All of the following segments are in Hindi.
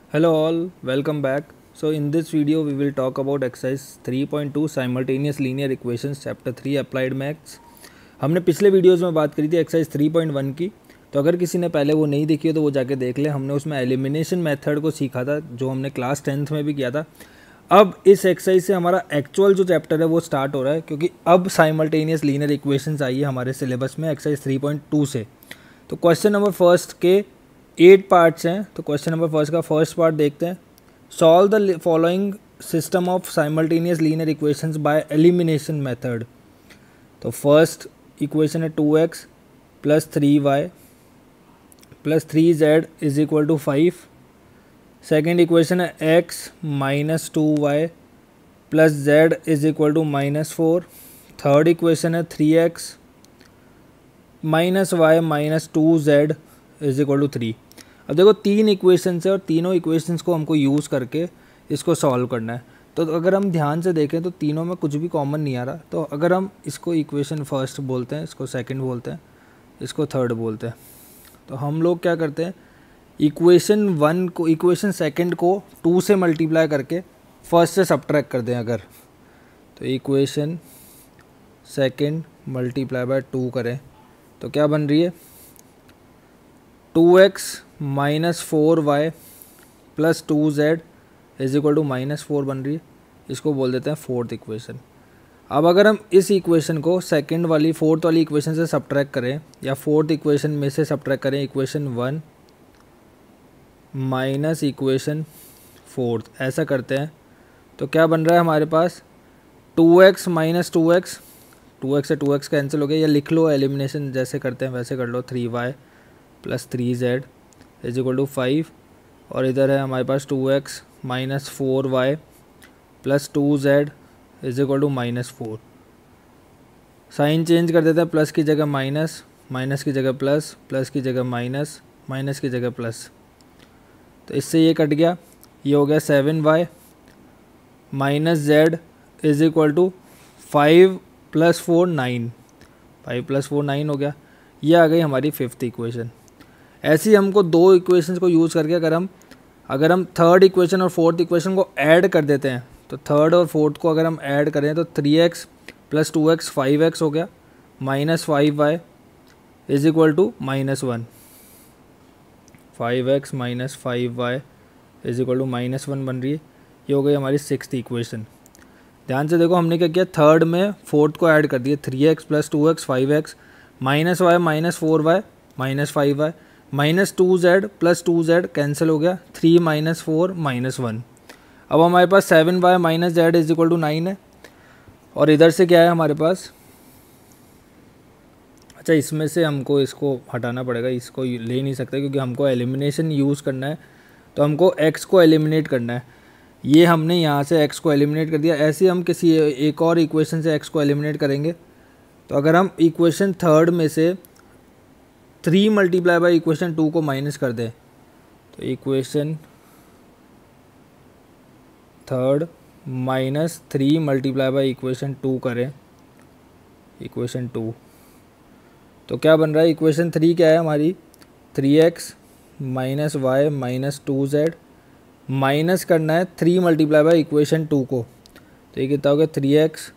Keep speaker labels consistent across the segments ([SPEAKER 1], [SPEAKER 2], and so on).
[SPEAKER 1] Hello all, welcome back. So in this video we will talk about exercise 3.2 simultaneous linear equations chapter 3 applied maths. हमने पिछले वीडियोस में बात करी थी एक्सरसाइज 3.1 की, तो अगर किसी ने पहले वो नहीं देखी हो तो वो जाके देख ले। हमने उसमें एलिमिनेशन मेथड को सीखा था जो हमने क्लास 10th में भी किया था। अब इस एक्सरसाइज से हमारा एक्चुअल जो चैप्टर है वो स्टार्ट हो रहा है, क्योंकि अब साइमल्टेनियस लीनियर इक्वेशंस आई है हमारे सिलेबस में एक्सरसाइज 3.2 से। तो क्वेश्चन नंबर फर्स्ट के 8 पार्ट्स हैं। तो क्वेश्चन नंबर फर्स्ट का फर्स्ट पार्ट देखते हैं। Solve the following system of simultaneous linear equations by elimination method. तो फर्स्ट इक्वेशन है 2x plus 3y plus 3z is equal to 5। Second equation है x minus 2y plus z is equal to -4। Third equation है 3x minus y minus 2z is equal to 3। अब देखो तीन इक्वेशंस है और तीनों इक्वेशंस को हमको यूज़ करके इसको सॉल्व करना है। तो अगर हम ध्यान से देखें तो तीनों में कुछ भी कॉमन नहीं आ रहा। तो अगर हम इसको इक्वेशन फर्स्ट बोलते हैं, इसको सेकंड बोलते हैं, इसको थर्ड बोलते हैं, तो हम लोग क्या करते हैं, इक्वेशन सेकंड को 2 से मल्टीप्लाई करके फर्स्ट से सब्ट्रैक्ट कर दें अगर, तो इक्वेशन सेकंड मल्टीप्लाई बाय 2 करें तो क्या बन रही है, 2x minus 4y plus 2z is equal to -4 बन रही है। इसको बोल देते हैं फोर्थ इक्वेशन। अब अगर हम इस इक्वेशन को सेकंड वाली फोर्थ वाली इक्वेशन से सब्ट्रैक्ट करें या फोर्थ इक्वेशन में से सब्ट्रैक्ट करें इक्वेशन 1 माइनस इक्वेशन फोर्थ, ऐसा करते हैं तो क्या बन रहा है हमारे पास, 2x माइनस 2x, 2x से 2x कैंसिल हो गया, या लिख लो एलिमिनेशन जैसे करते हैं वैसे कर लो, 3y plus 3z is equal to 5। और इधर है हमारे पास 2x minus 4y plus 2z is equal to -4। Sign change कर देते हैं, प्लस की जगह माइनस, माइनस की जगह प्लस, प्लस की जगह माइनस, माइनस की जगह प्लस। तो इससे ये कट गया, ये हो गया 7y minus z is equal to 5 plus 4 9, 5 plus 4 9 हो गया। ये आ गई हमारी फिफ्थ इक्वेशन। ऐसे ही हमको दो इक्वेशंस को यूज़ करके अगर हम थर्ड इक्वेशन और फोर्थ इक्वेशन को ऐड कर देते हैं, तो थर्ड और फोर्थ को अगर हम ऐड करें तो 3x प्लस 2x 5x हो गया, minus 5y is equal to -1, 5x minus 5y is equal to -1 बन रही है। ये हो गई हमारी सिक्स्थ इक्वेशन। ध्यान से देखो हमने क्या किया, थर्ड में फोर्थ को ऐड कर दिया, 3x plus 2x 5x minus y minus 4y minus 5y minus 2z plus 2z cancel हो गया, 3 माइनस 4 -1। अब हमारे पास 7y minus z is equal to 9 है। और इधर से क्या है हमारे पास, अच्छा इसमें से हमको इसको हटाना पड़ेगा, इसको ले नहीं सकते क्योंकि हमको एलिमिनेशन यूज़ करना है, तो हमको x को एलिमिनेट करना है। ये हमने यहाँ से x को एलिमिनेट कर दिया। ऐसे ही हम किसी एक और इक्वेशन से x को एलिमिनेट करेंगे। तो अगर हम इक्वेशन थर्ड में से 3 मल्टीप्लाई बाई इक्वेशन 2 को माइनस कर दें, तो equation third minus 3 multiply by equation 2 करें, इक्वेशन 2, तो क्या बन रहा है, इक्वेशन 3 क्या है हमारी, 3x minus y minus 2z, minus करना है 3 मल्टीप्लाई बाई इक्वेशन 2 को, तो ये कितना हो गया, 3x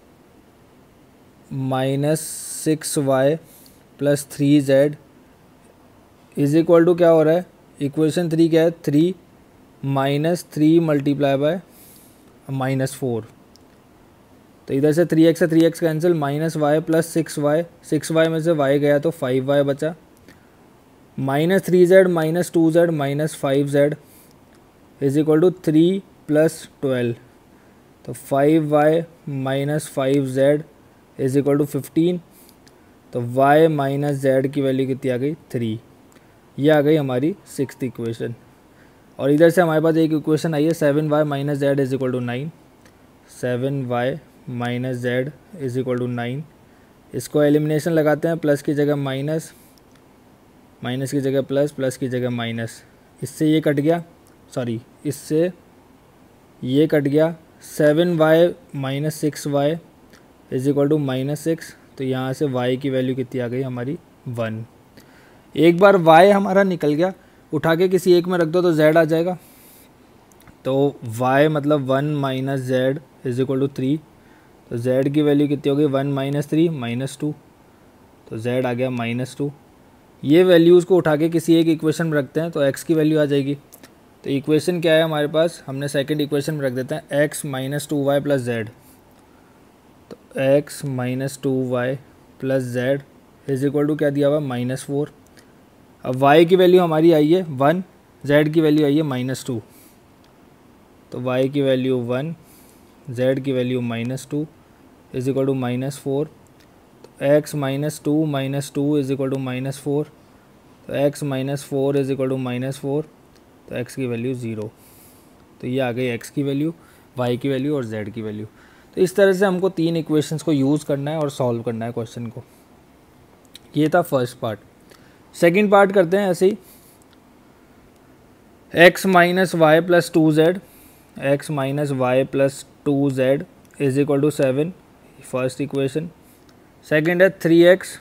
[SPEAKER 1] minus 6y plus 3z is equal to क्या हो रहा है, इक्वेशन 3 क्या है, 3 माइनस 3 मल्टीप्लाई बाय -4। तो इधर से 3x से 3x cancel, minus y plus 6y, 6y में से y गया तो 5y बचा, minus 3z minus 2z minus 5z is equal to 3 plus 12। तो 5y minus 5z is equal to 15। तो y माइनस z की वैल्यू कितनी आ गई, 3। ये आ गई हमारी सिक्स्थ इक्वेशन। और इधर से हमारे पास एक इक्वेशन आई है, 7y minus z is equal to 9, 7y minus z is equal to 9। इसको एलिमिनेशन लगाते हैं, प्लस की जगह माइनस, माइनस की जगह प्लस, प्लस की जगह माइनस। इससे ये कट गया, सॉरी इससे ये कट गया, 7y minus 6y is equal to -6। तो यहाँ से y की वैल्यू कितनी आ गई हमारी, 1। एक बार y हमारा निकल गया, उठा के किसी एक में रख दो तो z आ जाएगा। तो y मतलब 1 minus z is equal to 3, तो z की वैल्यू कितनी होगी 1 माइनस 3 माइनस 2, तो z आ गया -2। ये वैल्यूज़ को उठा के किसी एक इक्वेशन में रखते हैं तो x की वैल्यू आ जाएगी। तो इक्वेशन क्या है हमारे पास, हमने सेकंड इक्वेशन में रख देते हैं x minus 2y plus z, तो x minus 2y plus z is equal to क्या दिया हुआ -4। अब y की वैल्यू हमारी आई है 1, z की वैल्यू आई है -2, तो y की वैल्यू 1, z की वैल्यू -2 इज इक्वल टू -4, तो x minus two is equal to -4, तो x -4 इज इक्वल टू -4, तो x की वैल्यू 0। तो ये आ गई x की वैल्यू, y की वैल्यू और z की वैल्यू। तो इस तरह से हमको 3 इक्वेशंस को यूज़ करना है और सॉल्व करना है क्वेश्चन को। ये था फर्स्ट पार्ट। सेकंड पार्ट करते हैं ऐसे ही, x minus y plus 2z, x minus y plus 2z is equal to 7, first equation. Second है 3x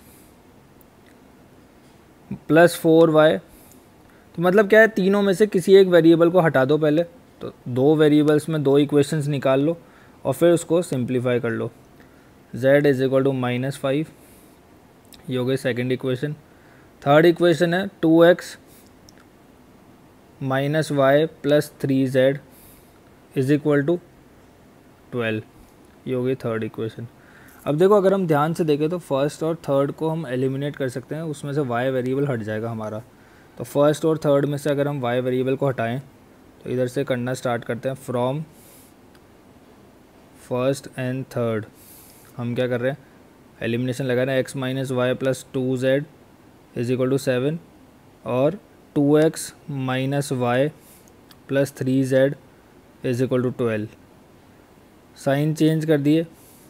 [SPEAKER 1] प्लस 4y, तो मतलब क्या है, तीनों में से किसी एक वेरिएबल को हटा दो पहले, तो 2 वेरिएबल्स में 2 इक्वेशंस निकाल लो और फिर उसको सिंप्लीफाई कर लो। z इज इक्वल टू -5, ये हो गई सेकेंड इक्वेशन। थर्ड इक्वेशन है 2x minus y plus 3z is equal to 12, ये हो गई थर्ड इक्वेशन। अब देखो अगर हम ध्यान से देखें तो फर्स्ट और थर्ड को हम एलिमिनेट कर सकते हैं, उसमें से y वेरिएबल हट जाएगा हमारा। तो फर्स्ट और थर्ड में से अगर हम y वेरिएबल को हटाएं तो इधर से करना स्टार्ट करते हैं, फ्रॉम फर्स्ट एंड थर्ड हम क्या कर रहे हैं, एलिमिनेशन लगा रहे हैं। x minus y plus 2z is equal to 7 और 2x minus y plus 3z is equal to 12। Sign change कर दिए,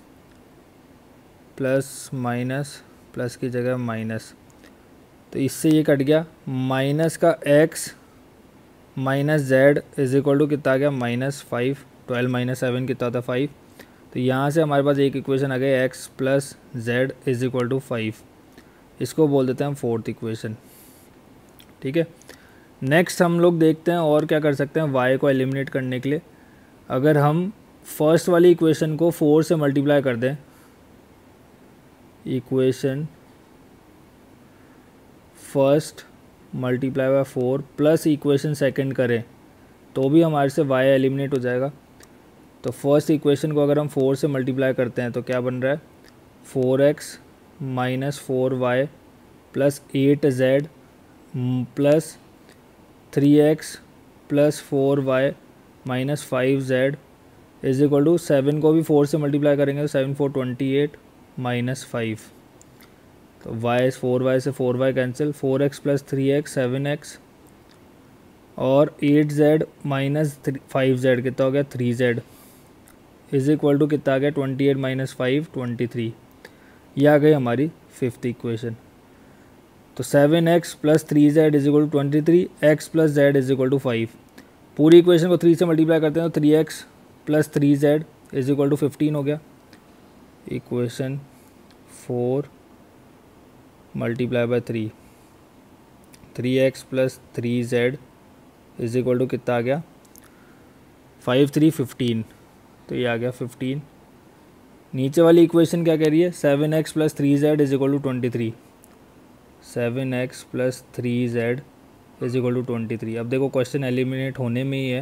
[SPEAKER 1] प्लस माइनस, प्लस की जगह माइनस, तो इससे ये कट गया। माइनस का x minus z is equal to कितना आ गया -5, 12 माइनस 7 कितना था 5, तो यहाँ से हमारे पास एक इक्वेशन आ गई x plus z is equal to 5, इसको बोल देते हैं हम फोर्थ इक्वेशन। ठीक है, नेक्स्ट हम लोग देखते हैं और क्या कर सकते हैं y को एलिमिनेट करने के लिए। अगर हम फर्स्ट वाली इक्वेशन को 4 से मल्टीप्लाई कर दें, इक्वेशन फर्स्ट मल्टीप्लाई बाय 4 प्लस इक्वेशन सेकंड करें तो भी हमारे से y एलिमिनेट हो जाएगा। तो फर्स्ट इक्वेशन को अगर हम 4 से मल्टीप्लाई करते हैं तो क्या बन रहा है, 4x minus 4y plus 8z plus 3x plus 4y minus 5z is equal to 7 को भी 4 से मल्टीप्लाई करेंगे तो 7 4 28 माइनस 5, तो y 4y से 4y cancel, 4x plus 3x 7x और 8z माइनस 5z कितना हो गया 3z इज इक्वल टू कितना आ गया 28 माइनस 5 23। ये आ गई हमारी फिफ्थ इक्वेशन। तो 7x plus 3z is equal to 23, x plus z is equal to 5। पूरी इक्वेशन को 3 से मल्टीप्लाई करते हैं तो 3x plus 3z is equal to 15 हो गया। Equation 4 multiply by 3, 3x plus 3z is equal to कितना आ गया 5 3 15, तो ये आ गया 15। नीचे वाली इक्वेशन क्या कह रही है, 7x plus 3z is equal to 23, 7x plus 3z is equal to 23। अब देखो क्वेश्चन एलिमिनेट होने में ही है,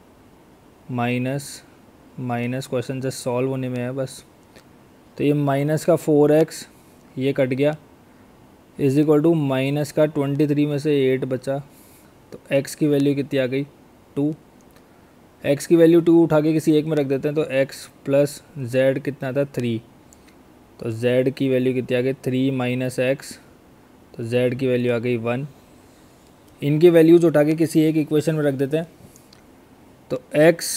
[SPEAKER 1] minus minus question just solve होने में है बस। तो ये माइनस का 4x ये कट गया इज इक्वल टू माइनस का 23 में से 8 बचा, तो x की वैल्यू कितनी आ गई 2। x की वैल्यू 2 उठा के किसी एक में रख देते हैं तो x प्लस z कितना था 3, तो z की वैल्यू कितनी आ गई 3 माइनस x, तो z की वैल्यू आ गई 1। इनकी वैल्यूज उठा के किसी एक इक्वेशन में रख देते हैं तो x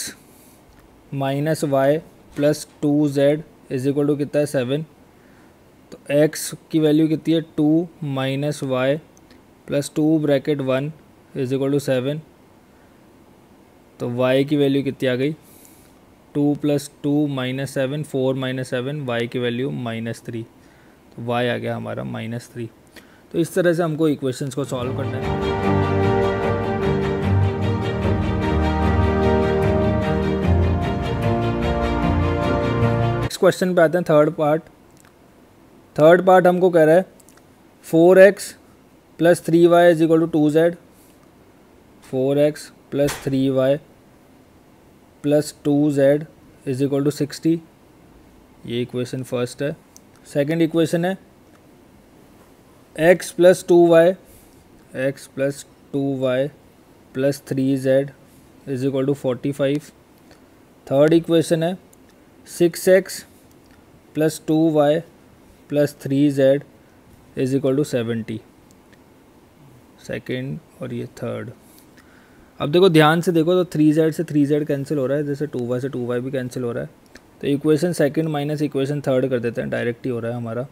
[SPEAKER 1] minus y plus 2z is equal to कितना है 7, तो x की वैल्यू कितनी है 2 minus y plus 2 bracket 1 is equal to 7, तो y की वैल्यू कितनी आ गई 2 प्लस 2 माइनस 7, 4 माइनस 7, y की वैल्यू -3, तो y आ गया हमारा -3। तो इस तरह से हमको इक्वेशंस को सॉल्व करना है। क्वेश्चन पे आते हैं, थर्ड पार्ट हमको कह रहा है 4x + 3y = 2z, 4x + 3y + 2z = 60। ये इक्वेशन फर्स्ट है। सेकंड इक्वेशन है x + 2y + 3z = 45। Third equation है 6x + 2y + 3z = 70। सेकेंड और ये थर्ड। अब देखो ध्यान से देखो तो 3z से 3z कैंसिल हो रहा है, जैसे 2y से 2y भी कैंसिल हो रहा है। तो equation second minus equation third कर देते हैं, डायरेक्ट ही हो रहा है हमारा।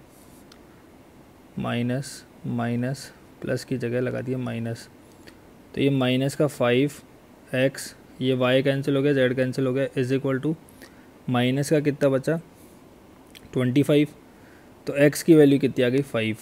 [SPEAKER 1] माइनस माइनस प्लस की जगह लगा दिया माइनस, तो ये माइनस का 5x, ये y कैंसिल हो गया, z कैंसिल हो गया, = माइनस का कितना बचा 25। तो x की वैल्यू कितनी आ गई 5।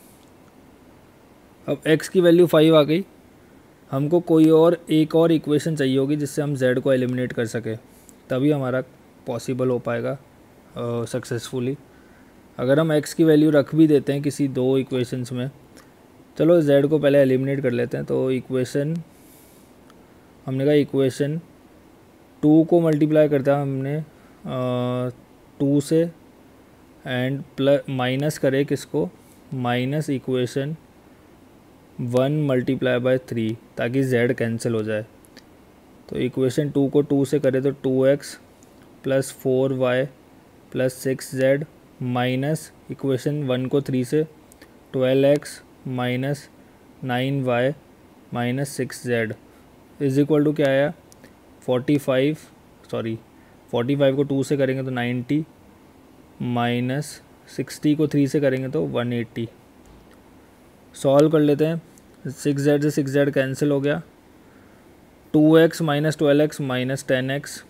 [SPEAKER 1] अब x की वैल्यू 5 आ गई, हमको कोई और एक और इक्वेशन चाहिए होगी जिससे हम z को एलिमिनेट कर सके, तभी हमारा पॉसिबल हो पाएगा सक्सेसफुली। अगर हम x की वैल्यू रख भी देते हैं किसी दो इक्वेशंस में, चलो z को पहले एलिमिनेट कर लेते हैं। तो इक्वेशन हमने कहा इक्वेशन 2 को मल्टीप्लाई करता है हमने 2 से, एंड प्लस माइनस करे किसको, माइनस इक्वेशन 1 × 3, ताकि z कैंसिल हो जाए। तो इक्वेशन 2 को 2 से करे तो 2x + 4y + 6z, minus equation 1 को 3 से 12x - 9y - 6z = क्या आया 45 को 2 से करेंगे तो 90, माइनस 60 को 3 से करेंगे तो 180। सॉल्व कर लेते हैं। 6z से 6z कैंसिल हो गया, 2x - 12x - 10x,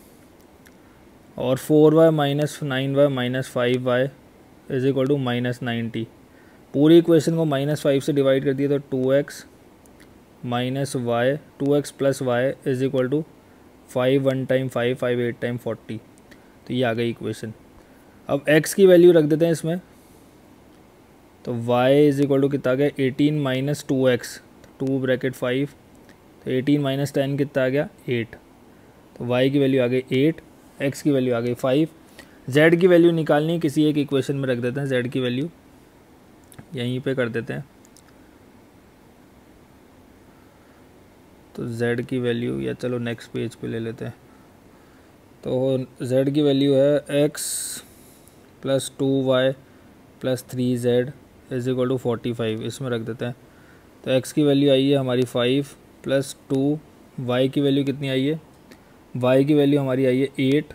[SPEAKER 1] और 4y - 9y - 5y = -90। पूरी इक्वेशन को -5 से डिवाइड कर दिया तो 2x - y 2x + y = 5 1 time 5 5 8 time 40। तो ये आ गई इक्वेशन। अब x की वैल्यू रख देते हैं इसमें, तो y = कितना आ गया 18 - 2x, 2 ब्रैकेट 5, तो 18 - 10 कितना आ गया 8। तो y की वैल्यू आ गई 8, x की वैल्यू आ गई 5। z की वैल्यू निकालनी किसी एक इक्वेशन में रख देते हैं, z की वैल्यू यहीं पे कर देते हैं। तो z की वैल्यू, या चलो नेक्स्ट पेज पे ले लेते हैं। तो z की वैल्यू है x + 2y + 3z = 45, इसमें रख देते हैं। तो x की वैल्यू आई है हमारी 5 + 2, y की वैल्यू कितनी आई है, y की वैल्यू हमारी आई है 8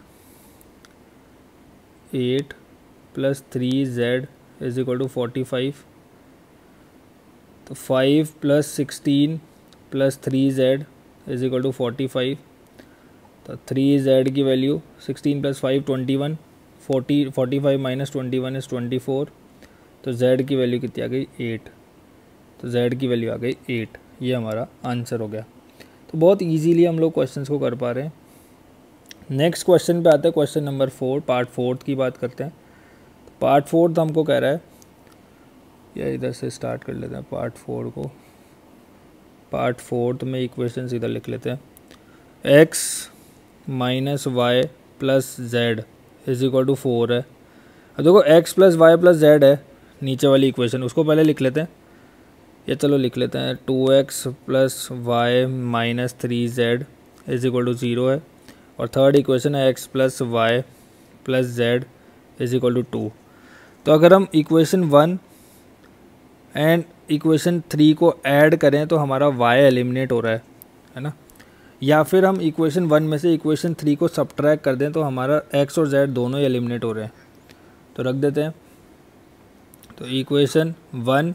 [SPEAKER 1] + 3z = 45। तो 5 + 16 + 3z = 45। तो 3z की वैल्यू 16 + 5 21, 45 - 21 = 24। तो z की वैल्यू कितनी आ गई 8। तो z की वैल्यू आ गई 8। ये हमारा आंसर हो गया। तो बहुत इजीली हम लोग क्वेश्चंस को कर पा रहे हैं। नेक्स्ट क्वेश्चन पे आते हैं, क्वेश्चन नंबर 4, पार्ट 4 की बात करते हैं। तो पार्ट 4 हमको कह रहा है, या इधर से स्टार्ट कर लेते हैं पार्ट 4 को। पार्ट 4 में इक्वेशन इधर लिख लेते हैं। x - y + z = 4 है। अब देखो x + y + z है नीचे वाली इक्वेशन, उसको पहले लिख लेते हैं, या चलो लिख लेते हैं 2x + y - 3z = 0 है। और थर्ड इक्वेशन है x + y + z = 2। तो अगर हम इक्वेशन 1 एंड इक्वेशन 3 को ऐड करें तो हमारा y एलिमिनेट हो रहा है ना, या फिर हम इक्वेशन 1 में से इक्वेशन 3 को सब्ट्रैक्ट कर दें तो हमारा x और z दोनों ही एलिमिनेट हो रहे हैं। तो रख देते हैं। तो इक्वेशन 1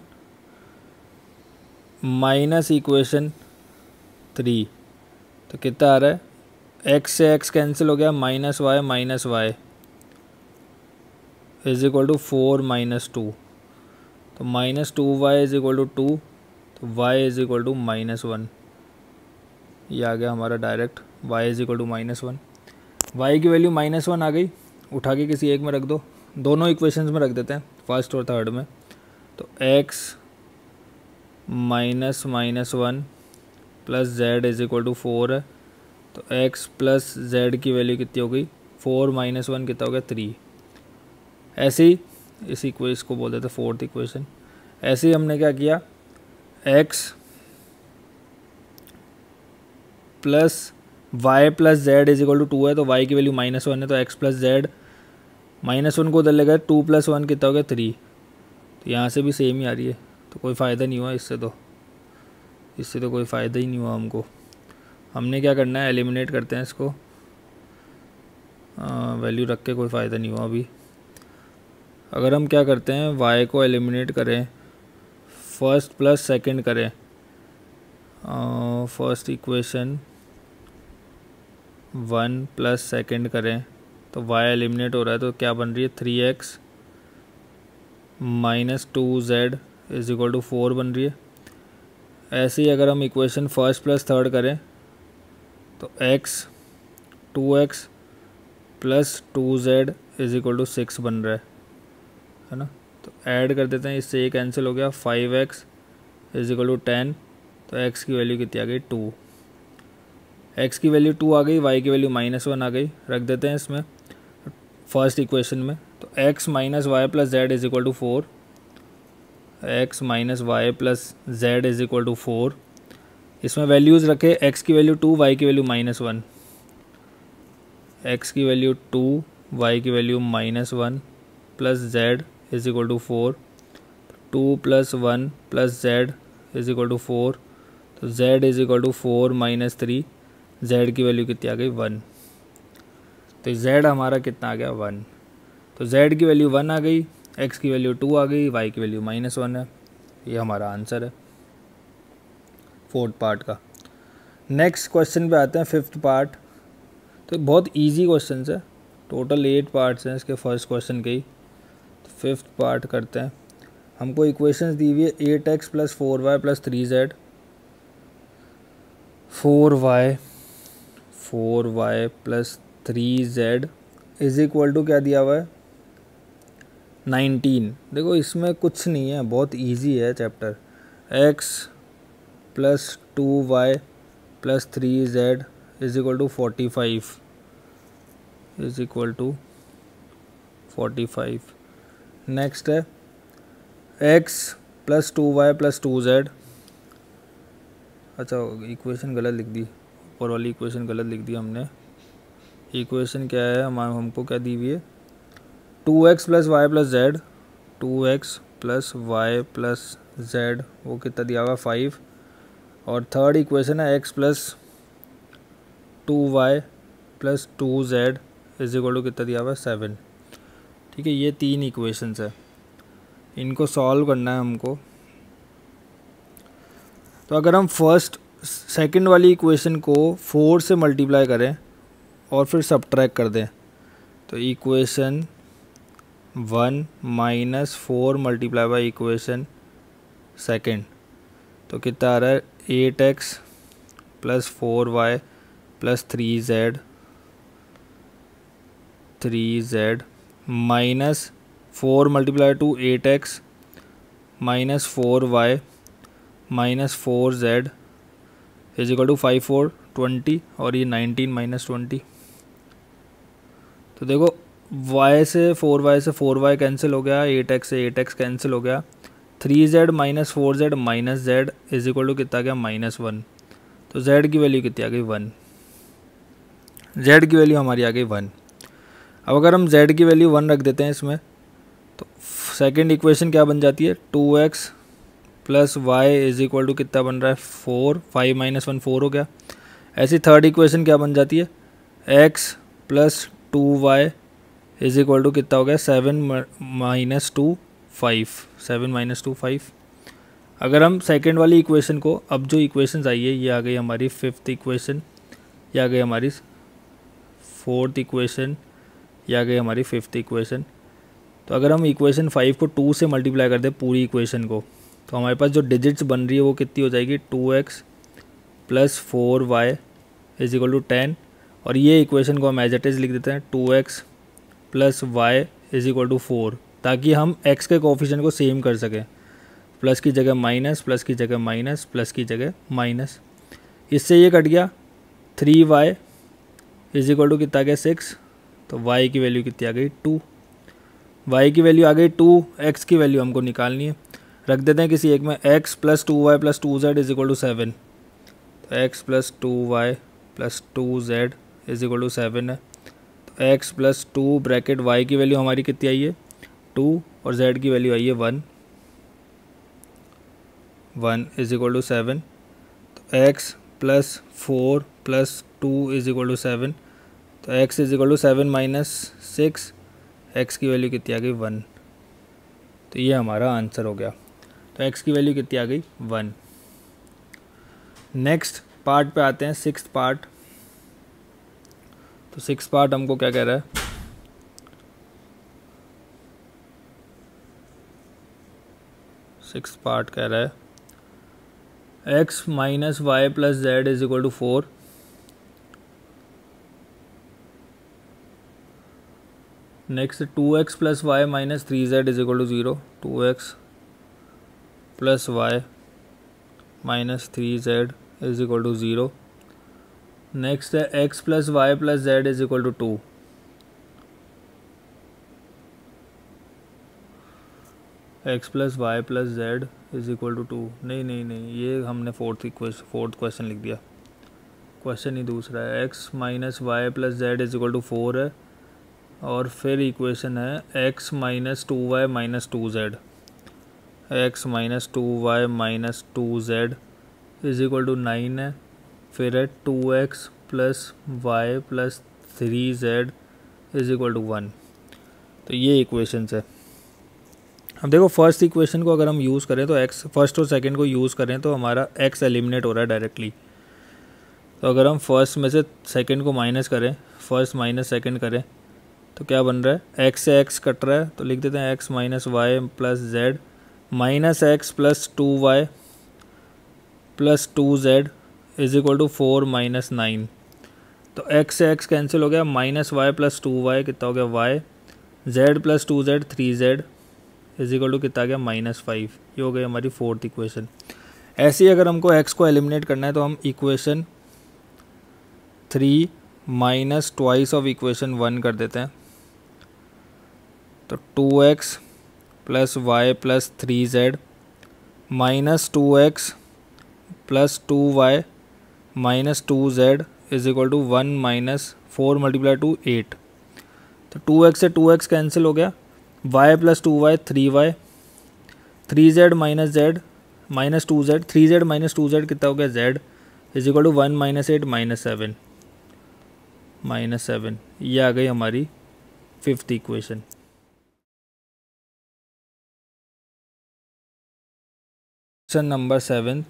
[SPEAKER 1] माइनस इक्वेशन 3, तो कितना आ रहा है, x से x कैंसिल हो गया, -y - y = 4 - 2। तो -2y = 2, तो y = -1। ये आ गया हमारा डायरेक्ट y = -1। y की वैल्यू -1 आ गई। उठा के किसी एक में रख दो, दोनों इक्वेशंस में रख देते हैं, फर्स्ट और थर्ड में। तो x minus minus one plus z is equal to 4 है। तो x प्लस जेड की वैल्यू कितनी हो गई, 4 माइनस वन कितना हो गया 3। ऐसे ही इसको बोल देते फोर्थ इक्वेशन। ऐसे ही हमने क्या किया, x plus y plus z is equal to 2 है, तो y की वैल्यू -1 है, तो x प्लस जेड -1 को उधर ले गए, 2 + 1 कितना हो गया 3। तो यहाँ से भी सेम ही आ रही है, तो कोई फ़ायदा नहीं हुआ इससे तो कोई फ़ायदा ही नहीं हुआ हमको। हमने क्या करना है, एलिमिनेट करते हैं इसको, वैल्यू रख के कोई फ़ायदा नहीं हुआ अभी। अगर हम क्या करते हैं, y को एलिमिनेट करें, फर्स्ट प्लस सेकंड करें, फर्स्ट इक्वेशन 1 प्लस सेकंड करें, तो y एलिमिनेट हो रहा है, तो क्या बन रही है 3x minus 2z is equal to 4 बन रही है। ऐसे ही अगर हम इक्वेशन फर्स्ट प्लस थर्ड करें, तो x 2x plus 2z is equal to 6 बन रहा है ना। तो ऐड कर देते हैं, इससे ये कैंसिल हो गया, 5x इज इक्वल टू 10। तो x की वैल्यू कितनी आ गई 2, x की वैल्यू 2 आ गई, y की वैल्यू -1 आ गई, रख देते हैं इसमें फर्स्ट इक्वेशन में। तो x minus y plus z is equal to 4, x minus y plus z is equal to 4। इसमें वैल्यूज़ रखे, x की वैल्यू 2, y की वैल्यू -1, x की वैल्यू 2, y की value -1 plus z is equal to 4, 2 + 1 plus z is equal to 4। तो z is equal to 4 - 3, z की वैल्यू कितनी आ गई 1। तो z हमारा कितना आ गया 1। तो z की वैल्यू 1 आ गई, x की वैल्यू 2 आ गई, y की वैल्यू -1 है। ये हमारा आंसर है फोर्थ पार्ट का। नेक्स्ट क्वेश्चन पे आते हैं, फिफ्थ पार्ट। तो बहुत इजी क्वेश्चन है, टोटल 8 पार्ट्स हैं इसके फर्स्ट क्वेश्चन के ही। तो फिफ्थ पार्ट करते हैं। हमको इक्वेशंस दी हुई है 8x + 4y + 3z, 4y + 3z is equal to क्या दिया हुआ है 19। देखो इसमें कुछ नहीं है, बहुत इजी है chapter. x + 2y + 3z is equal to 45 is equal to 45। Next है x + 2y + 2z। अच्छा इक्वेशन गलत लिख दी, ऊपर वाली इक्वेशन गलत लिख दी हमने। इक्वेशन क्या है, हमको क्या दी हुई है 2x + y + z, 2x + y + z, वो कितना दिया हुआ 5। और थर्ड इक्वेशन है x + 2y + 2z is equal to कितना दिया हुआ 7। ठीक है, ये 3 इक्वेशंस है, इनको सॉल्व करना है हमको। तो अगर हम फर्स्ट सेकंड वाली इक्वेशन को 4 से मल्टीप्लाई करें और फिर सब्ट्रैक्ट कर दें, तो equation 1 - 4 multiply by equation second, तो कितना आ रहा है 8x + 4y + 3z minus 4 × 2 8x - 4y - 4z is equal to 5 4 20, और ये 19 - 20। तो देखो y से 4y कैंसिल हो गया, 8x से 8x कैंसिल हो गया, 3z - 4z - z is equal to कितना गया -1। तो z की वैल्यू कितनी आ गई 1, z की वैल्यू हमारी आ गई 1। अब अगर हम z की वैल्यू 1 रख देते हैं इसमें, तो सेकंड इक्वेशन क्या बन जाती है 2x + y is equal to कितना बन रहा है 4, 5 - 1 4 हो गया। ऐसी थर्ड इक्वेशन क्या बन जाती है x + 2y is equal to कितना हो गया 7 - 2 5, 7 - 2 5। अगर हम सेकंड वाली इक्वेशन को, अब जो इक्वेशंस आई है ये आ गई हमारी फिफ्थ इक्वेशन, ये आ गई हमारी फोर्थ इक्वेशन, ये आ गई हमारी फिफ्थ इक्वेशन। तो अगर हम इक्वेशन 5 को 2 से मल्टीप्लाई कर दें पूरी इक्वेशन को, तो हमारे पास जो डिजिट्स बन रही है वो कितनी हो जाएगी 2x + 4y is equal to 10। और ये इक्वेशन को हम एज इट इज़ लिख देते हैं 2x plus y is equal to 4, ताकि हम x के कोफिशिएंट को सेम कर सकें। प्लस की जगह माइनस, प्लस की जगह माइनस, प्लस की जगह माइनस। इससे ये कट गया 3y इज इक्वल टू कितना आ गया 6, तो y की वैल्यू कितनी आ गई 2। y की वैल्यू आ गई 2, x की वैल्यू हमको निकालनी है। रख देते हैं किसी एक में, x plus 2y plus 2z is equal to 7, तो x plus 2y plus 2z is equal to 7 है। तो x प्लस 2 ब्रैकेट y की वैल्यू हमारी कितनी आई है 2 और z की वैल्यू आई है 1 इज इक्वल टू 7। तो x plus 4 plus 2 is equal to 7, तो x is equal to 7 minus 6, x की वैल्यू कितनी आ गई 1। तो ये हमारा आंसर हो गया। तो x की वैल्यू कितनी आ गई 1। नेक्स्ट पार्ट पे आते हैं, 6th पार्ट। तो 6th पार्ट हमको क्या कह रहा है, सिक्स पार्ट कह रहा है x minus y plus z is equal to 4। Next 2x plus y minus 3z is equal to 0, 2x plus y minus 3z is equal to 0। Next है x plus y plus z is equal to 2। x plus y plus z is equal to 2, नहीं, ये हमने फोर्थ क्वेश्चन लिख दिया। क्वेश्चन ही दूसरा है, x minus y plus z is equal to 4 है, और फिर इक्वेशन है x minus 2y minus 2z, x minus 2y minus 2z is equal to 9 है। फिर है 2x plus y plus 3z is equal to 1। तो ये इक्वेशंस है। अब देखो फर्स्ट इक्वेशन को अगर हम यूज़ करें तो x, फर्स्ट और सेकंड को यूज़ करें तो हमारा x एलिमिनेट हो रहा है डायरेक्टली। तो अगर हम फर्स्ट में से सेकंड को माइनस करें, फर्स्ट माइनस सेकंड करें, तो क्या बन रहा है, x से x कट रहा है, तो लिख देते हैं x minus y plus z minus x plus 2y plus 2z is equal to 4 minus 9। तो x से x कैंसिल हो गया, माइनस वाई प्लस 2y कितना हो गया y, z plus 2z 3z is equal to कितना आ गया -5। ये हो गई हमारी फोर्थ इक्वेशन। ऐसे ही अगर हमको x को एलिमिनेट करना है तो हम equation 3 minus twice of equation 1 कर देते हैं। तो 2x plus y plus 3z minus 2x plus 2y minus 2z is equal to 1 minus 4 multiply to 8। तो 2x से 2x कैंसिल हो गया, y plus 2y 3y, 3z minus z minus 2z, 3z minus 2z कितना हो गया z is equal to 1 minus 8 minus 7। ये आ गई हमारी fifth equation. Question number 7th।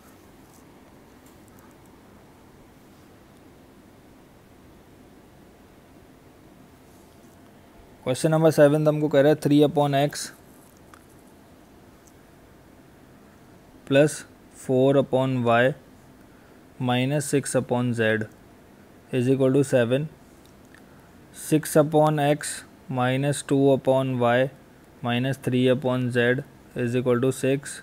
[SPEAKER 1] Question number 7 हमको कह रहा है 3/x plus 4/y minus 6/z is equal to 7। 6/x minus 2/y minus 3/z is equal to 6।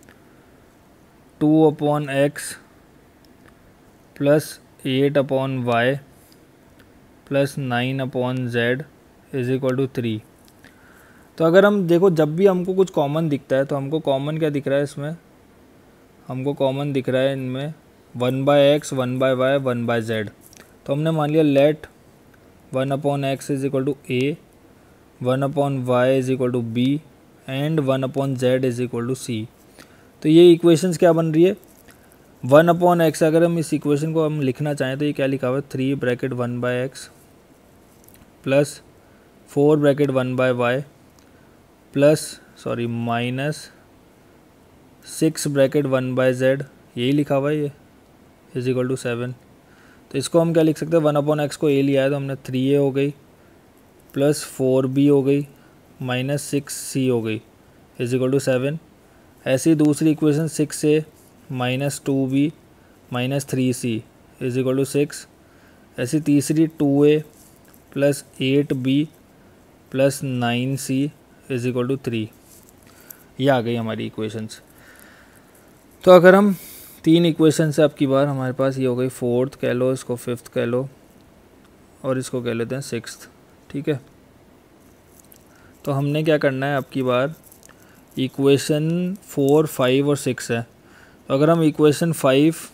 [SPEAKER 1] 2/x plus 8/y plus 9/z is equal to 3। तो अगर हम देखो, जब भी हमको कुछ कॉमन दिखता है तो हमको कॉमन क्या दिख रहा है इसमें, हमको कॉमन दिख रहा है इनमें 1/x 1/y 1/z। तो हमने मान लिया let 1/x is equal to a, 1/y is equal to b and 1/z is equal to c। तो ये इक्वेशंस क्या बन रही है, 1/x। अगर हम इस इक्वेशन को हम लिखना चाहें तो ये क्या लिखा हुआ है, 3 bracket 1/x plus 4 bracket 1/y plus minus 6 bracket 1/z, यही लिखा हुआ है ये, इज इक्वल टू 7। तो इसको हम क्या लिख सकते हैं, 1/x को a लिया है तो हमने 3a हो गई प्लस 4b हो गई माइनस 6c हो गई इज इक्वल टू 7। ऐसी दूसरी equation 6a minus 2b minus 3c is equal to 6। ऐसी तीसरी 2a plus 8b plus 9c is equal to 3। ये आ गई हमारी इक्वेशंस। तो अगर हम 3 इक्वेशन से अब की बार हमारे पास ये हो गई 4th कह लो, इसको 5th कह लो और इसको कह लेते हैं 6th। ठीक है, तो हमने क्या करना है अब की बार, इक्वेशन 4, 5 और 6 है। तो अगर हम equation 5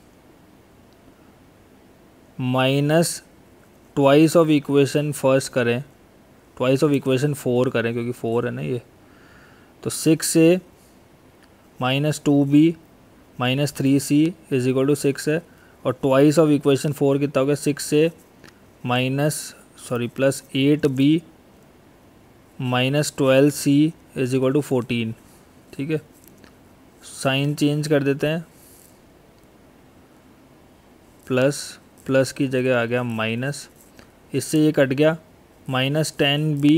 [SPEAKER 1] minus twice of equation first करें, ट्वाइस ऑफ इक्वेशन 4 करें क्योंकि 4 है ना ये, तो 6a minus 2b minus 3c is equal to 6 है। और ट्वाइस ऑफ इक्वेशन 4 कितना हो गया, 6a plus 8b minus 12c is equal to 14। ठीक है, साइन चेंज कर देते हैं, प्लस की जगह आ गया माइनस, इससे ये कट गया, माइनस 10b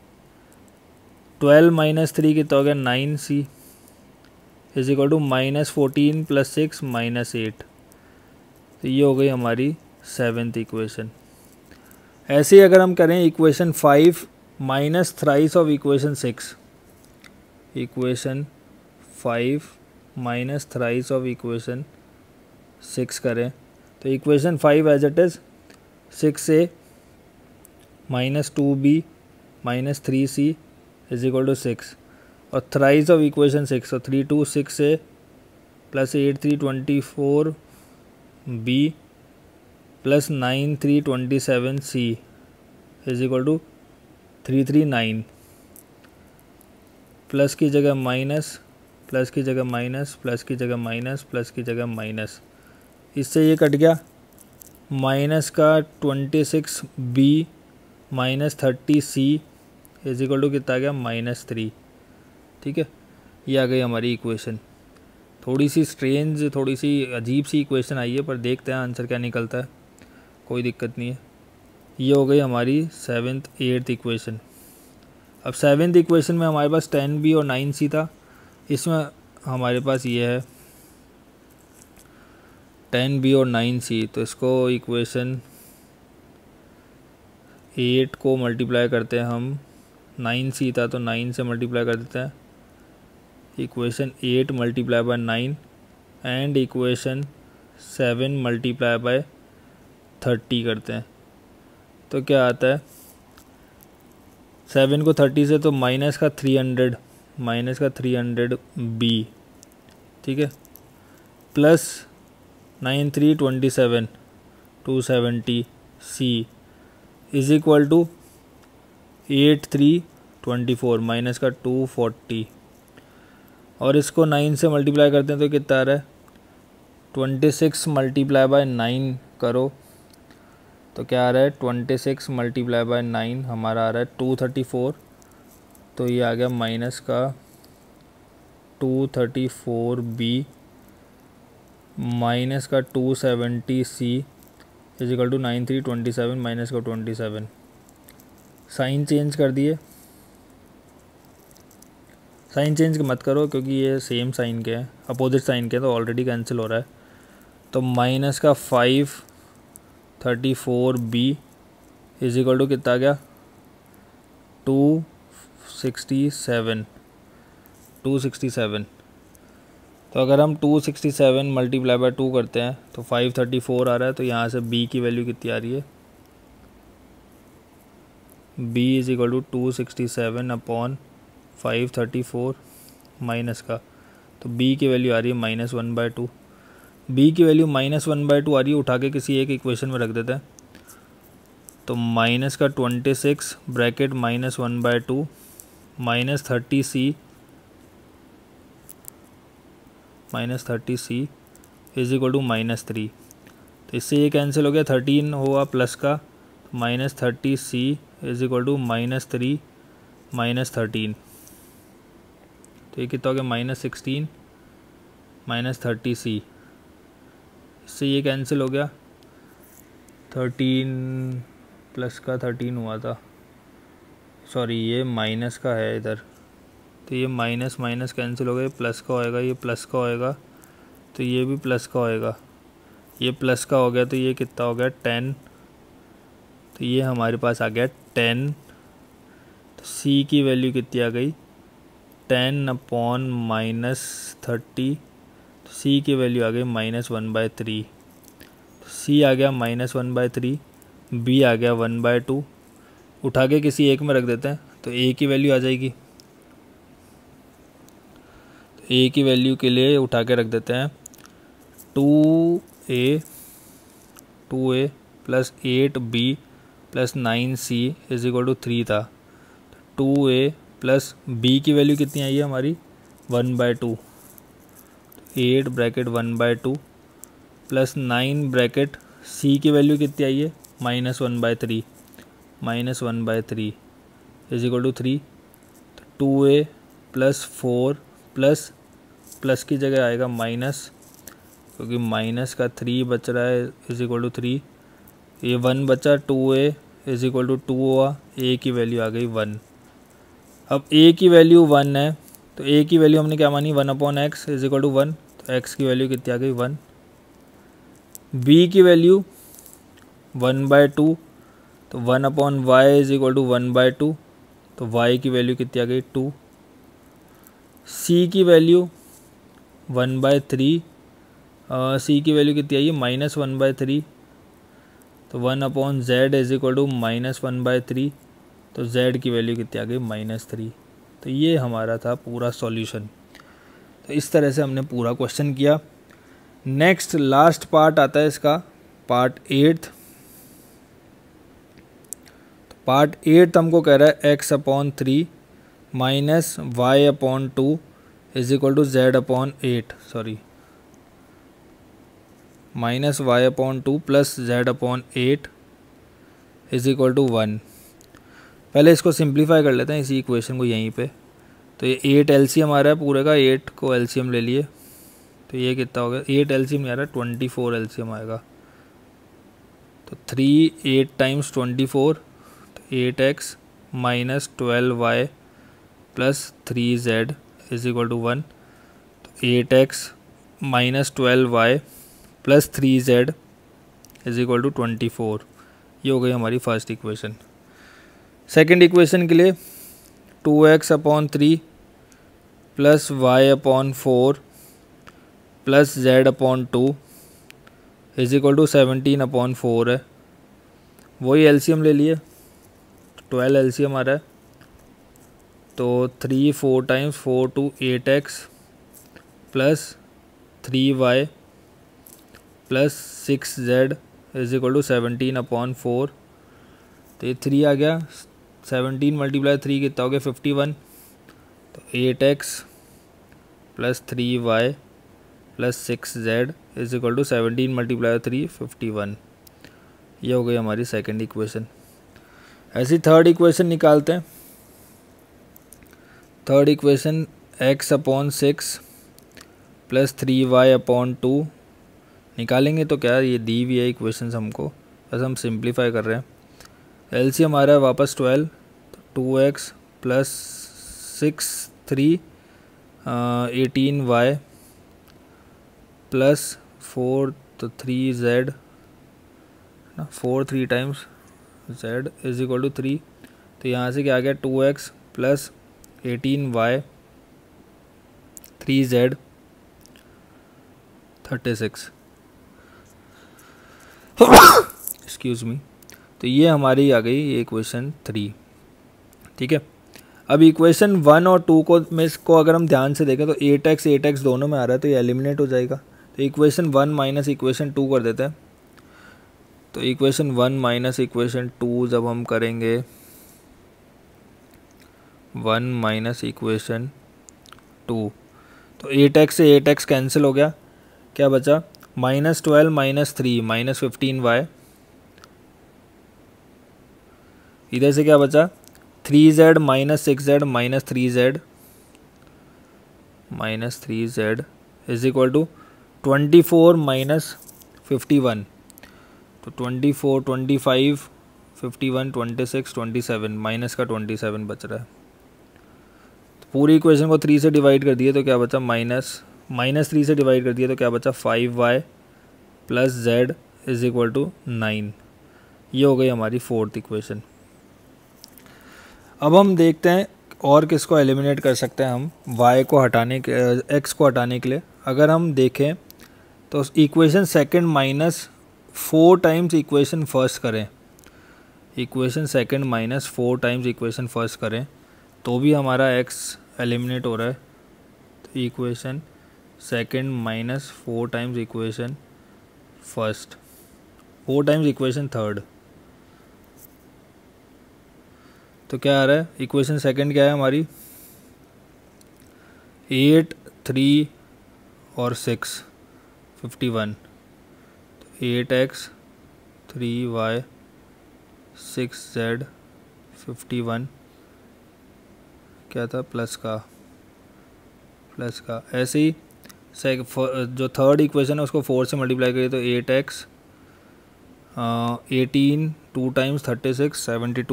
[SPEAKER 1] 12 माइनस 3 कितना हो गया 9c is equal to minus 14 plus 6 minus 8। तो ये हो गई हमारी 7th इक्वेशन। ऐसे ही अगर हम करें equation 5 minus thrice of equation 6, equation 5 minus thrice of equation 6 करें, तो equation 5 as it is 6a minus 2b minus 3c is equal to 6 और थ्राइस ऑफ इक्वेशन 6, तो 3 2 6a plus 8 3 24b plus 9 3 27c is equal to 339। Plus की जगह माइनस, प्लस की जगह माइनस, प्लस की जगह माइनस, प्लस की जगह माइनस, इससे ये कट गया, माइनस का 26b minus 30c is equal to कितना आ गया -3। ठीक है, ये आ गई हमारी इक्वेशन। थोड़ी सी स्ट्रेंज, थोड़ी सी अजीब सी इक्वेशन आई है, पर देखते हैं आंसर क्या निकलता है, कोई दिक्कत नहीं है। ये हो गई हमारी 7th 8th इक्वेशन। अब 7th इक्वेशन में हमारे पास 10b और 9c था, इसमें हमारे पास ये है 10b और 9c, तो इसको इक्वेशन 8 को मल्टीप्लाई करते हैं हम, 9c था तो 9 से मल्टीप्लाई कर देते हैं, equation 8 multiply by 9 and equation 7 multiply by 30 करते हैं, तो क्या आता है, 7 को 30 से तो माइनस का 300b, ठीक है, plus 9 3 27 270c is equal to 8 3 24 minus का 240, और इसको 9 से मल्टीप्लाई करते हैं तो कितना आ रहा है, 26 मल्टीप्लाई बाय 9 करो तो क्या आ रहा है, 26 मल्टीप्लाई बाय 9 हमारा आ रहा है 234, तो ये आ गया माइनस का 234b माइनस का 270c is equal to 9 3 27 minus का 27। साइन चेंज कर दिए, साइन चेंज मत करो क्योंकि ये सेम साइन के हैं, अपोजिट साइन के हैं, तो ऑलरेडी कैंसिल हो रहा है। तो माइनस का 534b इज इक्वल टू कितना आ गया, 267। तो अगर हम 267 मल्टीप्लाई बाय 2 करते हैं तो 534 आ रहा है, तो यहाँ से b की वैल्यू कितनी आ रही है, b is equal to 267 upon 534 minus का, तो b की वैल्यू आ रही है -1/2। b की वैल्यू -1/2 आ रही है, उठा के किसी एक इक्वेशन में रख देते हैं, तो माइनस का 26 bracket -1/2 minus 30c is equal to -3। तो इससे ये कैंसिल हो गया, 13 हुआ प्लस का, -30c इज इक्वल टू -3 -13, तो ये कितना हो गया, -16 -30c, इससे ये कैंसिल हो गया, 13 प्लस का 13 हुआ था, सॉरी ये माइनस का है इधर, तो ये माइनस माइनस कैंसिल हो गया, प्लस का होएगा, ये प्लस का होएगा, तो ये भी प्लस का होएगा, ये प्लस का हो गया, तो ये कितना हो गया 10, तो ये हमारे पास आ गया 10 सी की वैल्यू कितनी आ गई 10/-30, तो सी की वैल्यू आ गई -1/3। सी आ गया -1/3, बी आ गया 1/2। उठा के किसी एक में रख देते हैं तो ए की वैल्यू आ जाएगी। तो ए की वैल्यू के लिए उठा के रख देते हैं 2a plus 8b plus 9c is equal to 3 था। 2a प्लस b की वैल्यू कितनी आई है हमारी 1/2, 8 ब्रैकेट 1/2 प्लस 9 ब्रैकेट c की वैल्यू कितनी आई है -1/3, -1/3 इज इक्वल टू 3। तो 2a प्लस 4 प्लस की जगह आएगा माइनस, क्योंकि माइनस का 3 बच रहा है इज इक्वल टू 3। ये 1 बचा, 2a इज इक्वल टू 2 हुआ, a की वैल्यू आ गई 1। अब a की वैल्यू 1 है तो a की वैल्यू हमने क्या मानी 1/x इज इक्वल टू 1, तो x की वैल्यू कितनी आ गई 1। b की वैल्यू 1/2, तो 1/y इज इक्वल टू 1/2, तो y की वैल्यू कितनी आ गई 2। c की वैल्यू 1/3, c की वैल्यू कितनी आई है -1/3, तो 1/z इज इक्वल टू -1/3, तो z की वैल्यू कितनी आ गई -3। तो ये हमारा था पूरा सॉल्यूशन। तो इस तरह से हमने पूरा क्वेश्चन किया। नेक्स्ट लास्ट पार्ट आता है इसका, पार्ट 8। तो पार्ट 8 हमको कह रहा है x/3 minus y/2 is equal to z/8, sorry -y/2 plus z/8 is equal to 1। पहले इसको सिंप्लीफाई कर लेते हैं इसी इक्वेशन को यहीं पे। तो ये 8 एलसीएम आ रहा है पूरे का, 8 को एलसीएम ले लिए तो ये कितना हो गया 8 एलसीएम नहीं आ रहा, 24 एलसीएम आएगा। तो 3 8 टाइम्स 24, तो 8x minus 12y plus 3z is equal to 1। तो 8x minus 12y plus 3z is equal to 24। ये हो गई हमारी फर्स्ट इक्वेशन। सेकेंड इक्वेशन के लिए 2x/3 plus y/4 plus z/2 is equal to 17/4 है। वही एलसीएम ले लिए, 12 एलसीएम आ रहा है, तो 3 4 times 4 to 8x plus 3y plus 6z is equal to 17/4। तो ये 3 आ गया, 17 × 3 कितना हो गया 51। तो 8x plus 3y plus 6z is equal to 17 × 3 51। ये हो गई हमारी सेकंड इक्वेशन। ऐसी थर्ड इक्वेशन निकालते हैं। Third equation x/6 plus 3y/2 निकालेंगे तो क्या ये दी हुई है इक्वेशन हमको, बस हम सिंप्लीफाई कर रहे हैं। एलसीएम आ रहा है वापस 12, तो 2x प्लस 6 3 18y प्लस 4 तो 3z ना, 4 3 times z is equal to 3। तो यहाँ से क्या आ गया 2x plus 18y 3z 36 excuse me. तो ये हमारी आ गई ये इक्वेशन 3, ठीक है। अब इक्वेशन 1 और 2 को अगर हम ध्यान से देखें तो 8x दोनों में आ रहा है, तो ये एलिमिनेट हो जाएगा। तो इक्वेशन 1 माइनस इक्वेशन 2 कर देते हैं। तो इक्वेशन 1 माइनस इक्वेशन 2 जब हम करेंगे 1 माइनस इक्वेशन 2, तो 8x से 8x कैंसिल हो गया, क्या बचा -12 माइनस 3 माइनस 15y। इधर से क्या बचा 3z minus 6z minus 3z is equal to 24 minus 51। तो 24 25 51 26 27 माइनस का 27 बच रहा है। तो पूरी इक्वेशन को 3 से डिवाइड कर दिए तो क्या बचा माइनस 3 से डिवाइड कर दिया तो क्या बचा 5y plus z is equal to 9। ये हो गई हमारी फोर्थ इक्वेशन। अब हम देखते हैं और किसको एलिमिनेट कर सकते हैं हम y को हटाने के x को हटाने के लिए। अगर हम देखें तो equation second minus 4 times equation first करें, equation second minus 4 times equation first करें तो भी हमारा x एलिमिनेट हो रहा है। तो equation second minus 4 times equation first, 4 times equation third, तो क्या आ रहा है? इक्वेशन सेकंड क्या है हमारी? 8, 3 और 6 51, तो 8x 3y 6z 51 क्या था? प्लस का। ऐसे ही जो थर्ड इक्वेशन है उसको 4 से मल्टीप्लाई करिए तो 8x 18 2 टाइम्स 36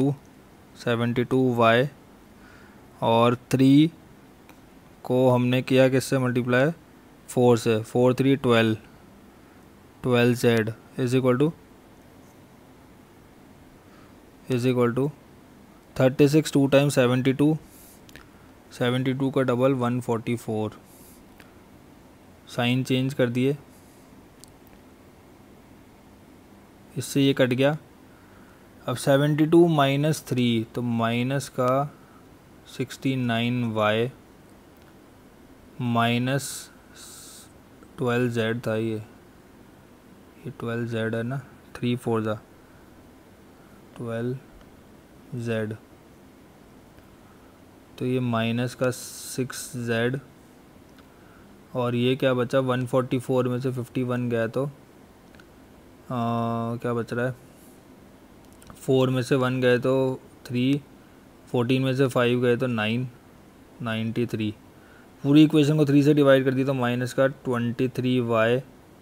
[SPEAKER 1] 72y और 3 को हमने किया किससे मल्टीप्लाई? 4 से, 4 3 12z is equal to 36 2 times 72 का डबल 144, साइन चेंज कर दिए, इससे ये कट गया। अब 72 माइनस 3 तो माइनस का 69y माइनस 12z था, ये 12z है ना, 3 4 था 12z, तो ये माइनस का 6z और ये क्या बचा? 144 में से 51 गया तो क्या बच रहा है? 4 में से 1 गए तो 3, 14 में से 5 गए तो 9, 93। पूरी इक्वेशन को 3 से डिवाइड कर दी तो माइनस का 23y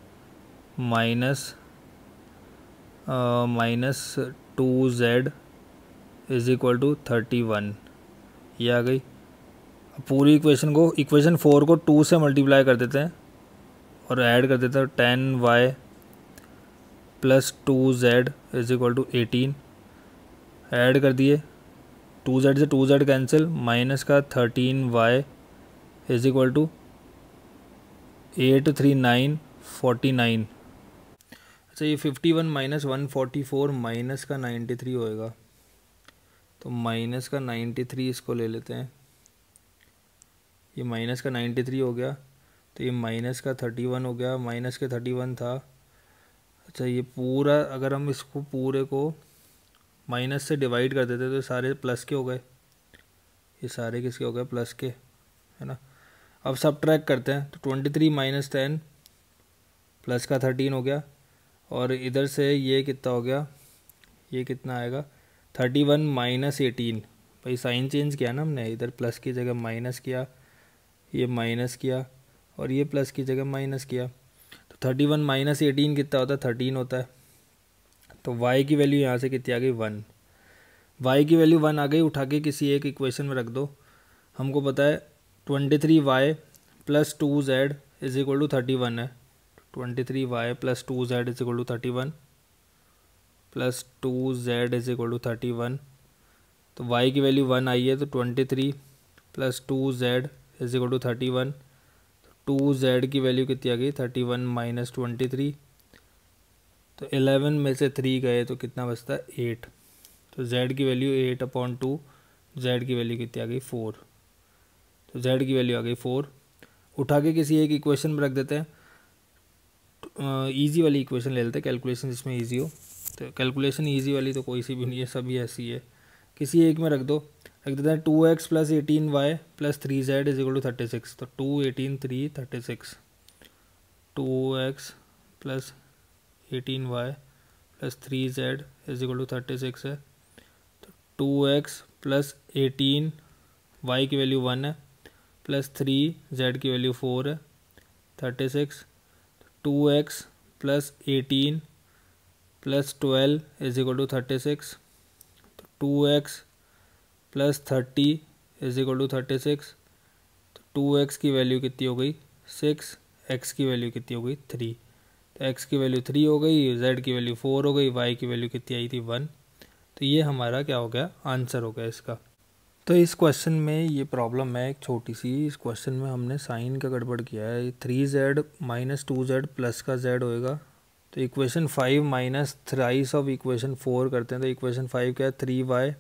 [SPEAKER 1] minus 2z is equal to 31, ये आ गई। अब पूरी इक्वेशन को, इक्वेशन 4 को 2 से मल्टीप्लाई कर देते हैं और ऐड कर देते हैं 10y plus 2z is equal to 18, add कर दिए, 2z से 2z कैंसिल, माइनस का 13y इज इक्वल टू 8 3 9 49। अच्छा, ये 51 माइनस 144 माइनस का 93 होएगा, तो माइनस का 93 इसको ले लेते हैं, ये माइनस का 93 हो गया, तो ये माइनस का 31 हो गया, माइनस के 31 था। अच्छा, ये पूरा अगर हम इसको पूरे को माइनस से डिवाइड कर देते तो सारे प्लस के हो गए, ये सारे किसके हो गए? प्लस के, है ना। अब सब्ट्रैक्ट करते हैं तो 23 माइनस 10 प्लस का 13 हो गया, और इधर से ये कितना हो गया? ये कितना आएगा? 31 माइनस 18, भाई साइन चेंज किया ना हमने, इधर प्लस की जगह माइनस किया, ये माइनस किया और ये प्लस की जगह माइनस किया, तो 31 माइनस 18 कितना होता है? 13 होता है। तो y की वैल्यू यहाँ से कितनी आ गई? 1। y की वैल्यू 1 आ गई, उठा के किसी एक इक्वेशन में रख दो। हमको पता है 23y plus 2z is equal to 31 है, 23y plus 2z is equal to 31 plus 2z is equal to 31, तो y की वैल्यू 1 आई है, तो 23 plus 2z is equal to 31, तो 2z की वैल्यू कितनी आ गई? 31 माइनस 23, तो 11 में से 3 गए तो कितना बचता है? 8, तो z की वैल्यू 8/2, z की वैल्यू कितनी आ गई? 4, तो z की वैल्यू आ गई 4। उठा के किसी एक इक्वेशन में रख देते हैं, इजी वाली इक्वेशन ले लेते हैं, कैलकुलेशन जिसमें इजी हो। तो कैलकुलेशन इजी वाली तो कोई सी भी नहीं है, सभी ऐसी है, किसी एक में रख दो। रख देते हैं 2x plus 18y plus 3z is equal to 36, तो 2 18 3 36, 2x plus 18y plus 3z is equal to 36 है, तो 2x प्लस 18 y की वैल्यू 1 है प्लस 3z की वैल्यू 4 है 36, 2x plus 18 plus 12 is equal to 36, तो 2x plus 30 is equal to 36, तो 2x की वैल्यू कितनी हो गई? 6, x की वैल्यू कितनी हो गई? 3, तो x की वैल्यू 3 हो गई, z की वैल्यू 4 हो गई, y की वैल्यू कितनी आई थी? 1। तो ये हमारा क्या हो गया? आंसर हो गया इसका। तो इस क्वेश्चन में ये प्रॉब्लम है एक छोटी सी। इस क्वेश्चन में हमने साइन का गड़बड़ किया है। 3z माइनस 2z प्लस का z होएगा। तो equation 5 minus thrice of equation 4 करते हैं। तो इक्वेशन 5 क्या है, 3y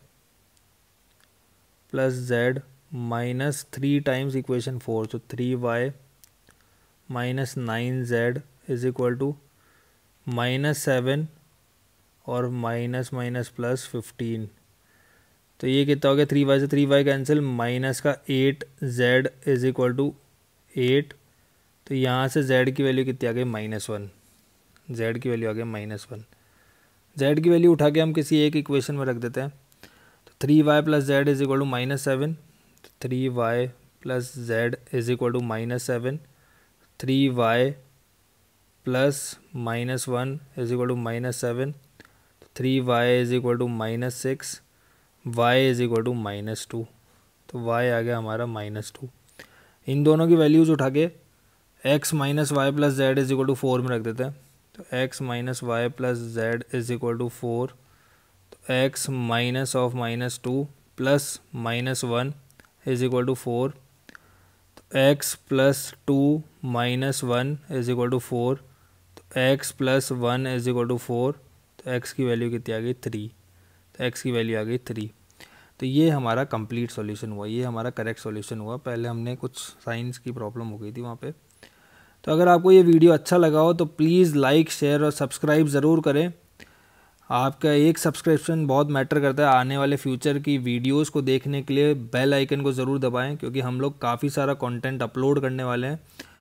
[SPEAKER 1] plus z minus 3 times equation 4, तो 3y minus 9z is equal to -7 और माइनस माइनस प्लस 15। तो ये कितना हो गया, 3y से 3y कैंसिल, माइनस का 8z इज इक्वल टू 8। तो यहाँ से z की वैल्यू कितनी आ गई, -1। z की वैल्यू आ गई -1। z की वैल्यू उठा के हम किसी एक इक्वेशन में रख देते हैं। तो 3y plus z is equal to -7, 3y plus z is equal to -7, 3y plus -1 is equal to -7, 3y is equal to -6, y is equal to -2। तो y आ गया हमारा -2। इन दोनों की वैल्यूज़ उठा के x minus y plus z is equal to 4 में रख देते हैं। तो x minus y plus z is equal to 4। तो x minus of -2 plus -1 is equal to 4। तो x plus 2 minus 1 is equal to 4। तो x plus 1 is equal to 4। तो x की वैल्यू कितनी आ गई, 3। तो x की वैल्यू आ गई 3। तो ये हमारा कंप्लीट सॉल्यूशन हुआ, ये हमारा करेक्ट सॉल्यूशन हुआ। पहले हमने कुछ साइंस की प्रॉब्लम हो गई थी वहाँ पे। तो अगर आपको ये वीडियो अच्छा लगा हो तो प्लीज़ लाइक, शेयर और सब्सक्राइब ज़रूर करें। आपका एक सब्सक्रिप्शन बहुत मैटर करता है। आने वाले फ्यूचर की वीडियोस को देखने के लिए बेल आइकन को ज़रूर दबाएं, क्योंकि हम लोग काफ़ी सारा कंटेंट अपलोड करने वाले हैं।